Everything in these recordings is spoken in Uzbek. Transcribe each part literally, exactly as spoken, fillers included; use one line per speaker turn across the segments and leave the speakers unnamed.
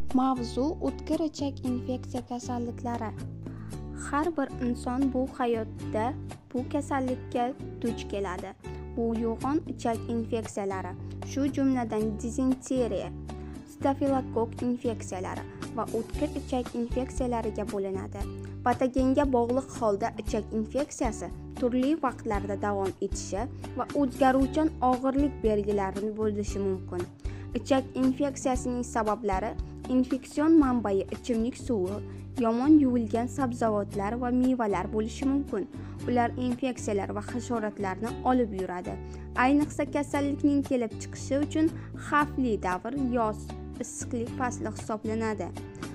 Mavzu o'tkir ichak infeksiya kasalliklari. Har bir inson bu hayotda bu kasallikka duch keladi. Bu yo'g'on ichak infeksiyalari, shu jumladan dizenteriya, stafilokokk infeksiyalari va o'tkir ichak infeksiyalariga bo'linadi. Patogenga bog'liq holda ichak infeksiyasi turli vaqtlarda davom etishi va o'zgaruvchan og'irlik belgilarini bo'lishi mumkin. Ichak infeksiyasining sabablari: infeksion manbai ichimlik suvi, yomon yuvilgan sabzavotlar va mevalar bo'lishi mumkin. Ular infeksiyalar va hasharotlarni olib yuradi. Ayniqsa kasallikning kelib chiqishi uchun xavfli davr yoz issiqlik fasli hisoblanadi.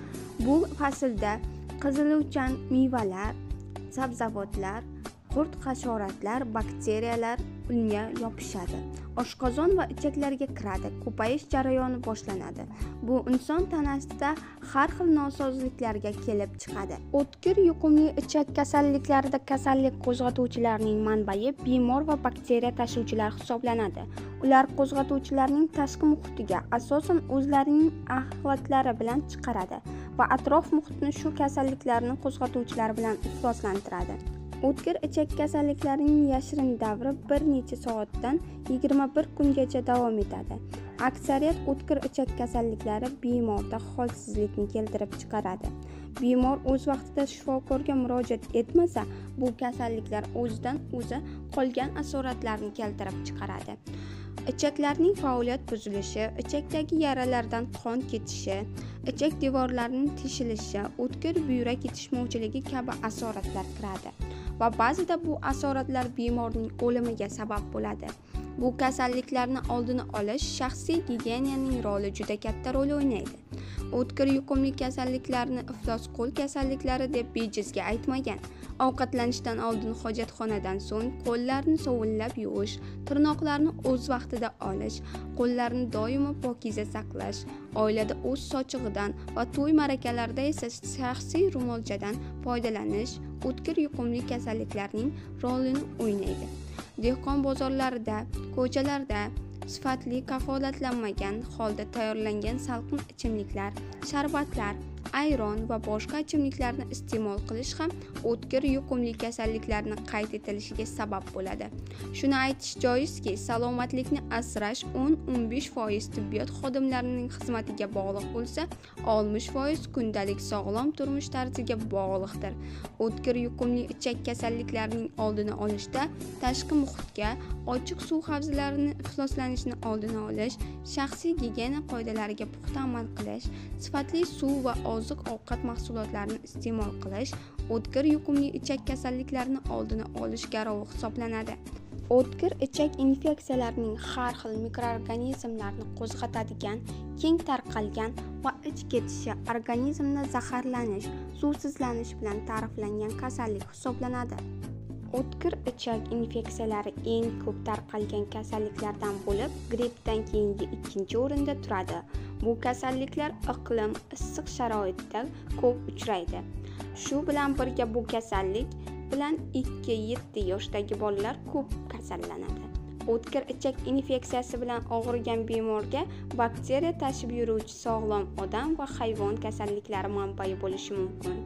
Bu faslda qizilovchan mevalar, sabzavotlar, qurt hasharotlar, bakteriyalar unga yopishadi. Oshqozon va ichaklarga kiradi, ko'payish jarayoni boshlanadi. Bu inson tanasida har xil nosozliklarga kelib chiqadi. O'tkir yuqumli ichak kasalliklarida kasallik qo'zg'atuvchilarining manbai bemor va bakteriya tashuvchilar hisoblanadi. Ular qo'zg'atuvchilarning tashqi muhitiga asosan o'zlarining axlatlari bilan chiqaradi va atrof muhitni shu kasalliklarning qo'zg'atuvchilari bilan ifloslantiradi. O'tkir ichak kasalliklarining yashirin davri bir necha soatdan yigirma bir kungacha davom etadi. Aksariyat o'tkir ichak kasalliklari bemorda holsizlikni keltirib chiqaradi. Bemor o'z vaqtida shifokorga murojaat etmasa, bu kasalliklar o'zidan o'zi qolgan asoratlarni keltirib chiqaradi. Ichaklarning faoliyat buzilishi, ichakdagi yaralardan qon ketishi, ichak devorlarining teshilishi, o'tkir buyrak yetishmovchiligi kabi asoratlar kiradi va ba'zida bu asoratlar bemorning o'limiga sabab bo'ladi. Bu kasalliklarni oldini olish shaxsiy gigiyenaning roli juda katta rol o'ynaydi. O'tkir yuqumli kasalliklarni iflos qo'l kasalliklari deb bejizga aytmagan. Ovqatlanishdan oldin hojatxonadan so'ng qo'llarni sovunlab yuvish, tirnoqlarni o'z vaqtida olish, qo'llarni doimo pokiza saqlash, oilada o'z sochig'idan va to'y ma'rakalarda esa shaxsiy ro'molchadan foydalanish o'tkir yuqumli kasalliklarning rolini o'ynaydi. Dehqon bozorlarida, ko'chalarda sifatli kafolatlanmagan holda tayyorlangan salqin ichimliklar, sharbatlar, ayron va boshqa ichimliklarni iste'mol qilish ham o'tkir yuqumli kasalliklarni qayd etilishiga sabab bo'ladi. Shuni aytish joizki, salomatlikni asrash o'n o'n besh foiz tibbiyot xodimlarining xizmatiga bog'liq bo'lsa, oltmish foiz kundalik sog'lom turmush tarziga bog'liqdir. O'tkir yuqumli ichak kasalliklarining oldini olishda tashqi muhitga, ochiq suv havzalarining ifloslanishini oldini olish, shaxsiy gigiyena qoidalariga puxta amal qilish, sifatli suv va oziq-ovqat mahsulotlarini iste'mol qilish o'tkir yuqumli ichak kasalliklarini oldini olish garovi hisoblanadi. O'tkir ichak infeksiyalarining har xil mikroorganizmlarni qo'zg'atadigan, keng tarqalgan va ich ketishi, organizmni zaharlanish, suvsizlanish bilan ta'riflangan kasallik hisoblanadi. O'tkir ichak infeksiyalari eng ko'p tarqalgan kasalliklardan bo'lib, grippdan keyingi ikkinchi o'rinda turadi. Bu kasalliklar iqlim issiq sharoitda ko'p uchraydi. Shu bilan birga bu kasallik bilan ikki yetti yoshdagi bolalar ko'p kasallanadi. O'tkir ichak infeksiyasi bilan og'rigan bemorga bakteriya tashib yuruvchi sog'lom odam va hayvon kasalliklari manbai bo'lishi mumkin.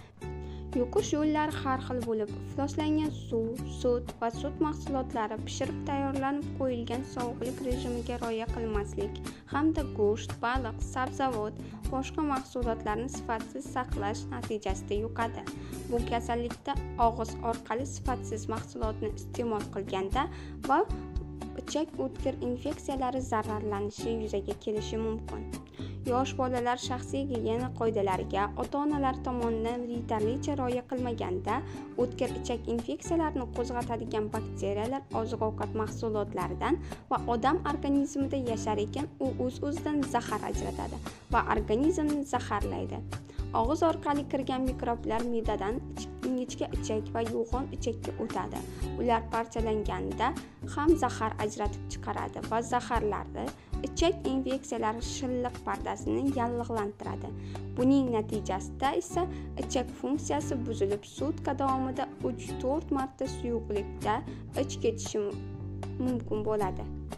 Yuqish yo'llari har xil bo'lib, ifloslangan suv, sut va sut mahsulotlari pishirib tayyorlanib qo'yilgan sovuqlik rejimiga rioya qilmaslik hamda go'sht, baliq, sabzavot, boshqa mahsulotlarni sifatsiz saqlash natijasida yuqadi. Bu kasallikda og'iz orqali sifatsiz mahsulotni iste'mol qilganda va ichak o'tkir infeksiyalari zararlanishi yuzaga kelishi mumkin. Yosh bolalar shaxsiy gigiyena qoidalariga ota-onalar tomonidan yetarlicha rioya qilmaganda o'tkir ichak infeksiyalarini qo'zg'atadigan bakteriyalar oziq-ovqat mahsulotlaridan va odam organizmida yashar ekan, u o'z-o'zidan zahar ajratadi va organizmni zaharlaydi. Og'iz orqali kirgan mikroblar me'dadan ingichka ichak va yo'g'on ichakka o'tadi. Ular parchalanganda ham zahar ajratib chiqaradi va zaharlarni ichak infeksiyalari shilliq pardasini yallig'lantiradi. Buning natijasida esa ichak funksiyasi buzilib, sutka davomida uch to'rt marta suyuqlikda ich ketishi mumkin bo'ladi.